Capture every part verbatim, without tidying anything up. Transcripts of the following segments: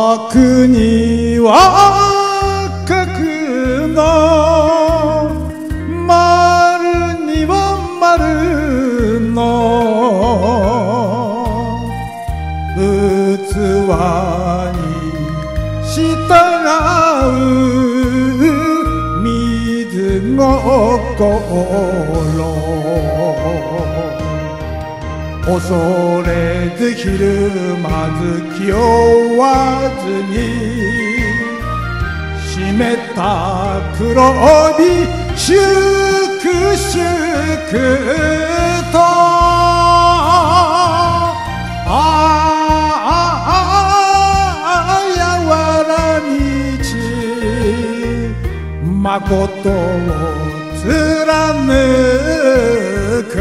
角には角の丸には丸の器に従う水心恐れずひるまず気負わずに湿った黒帯粛々とああやわら道まことを貫く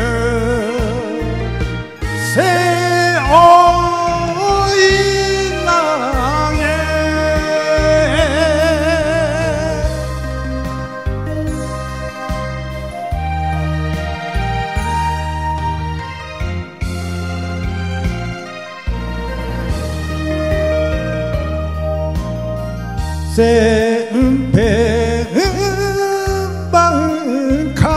背負い投げ千遍万回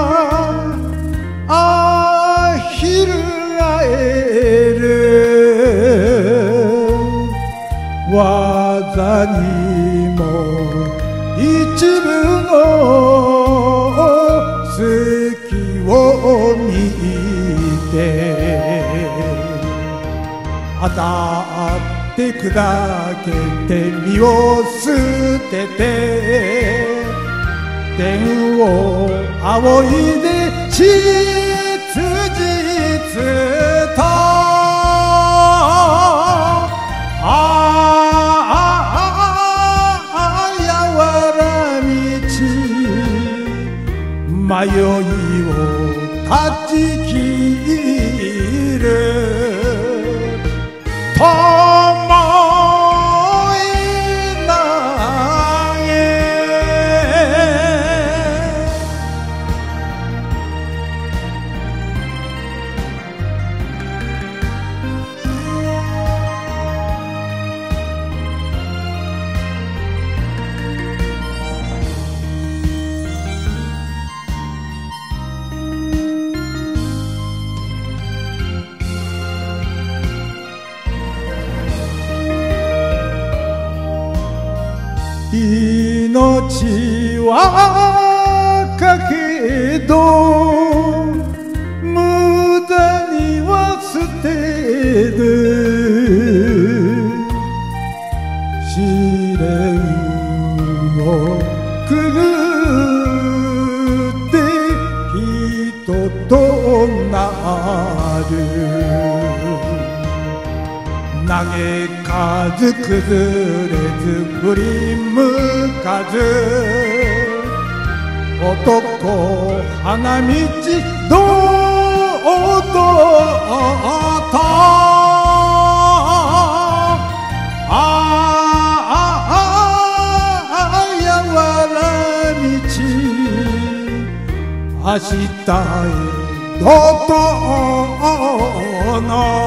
あひるらえる技にも一部の隙を見て当たって砕けて身を捨てて天を仰いで実実とああやわら道迷いを断ち切ると命はかけど無駄には捨てる試練をくぐって人となる嘆かず崩れず振り向かず男花道堂々とああやわら道明日へ怒涛の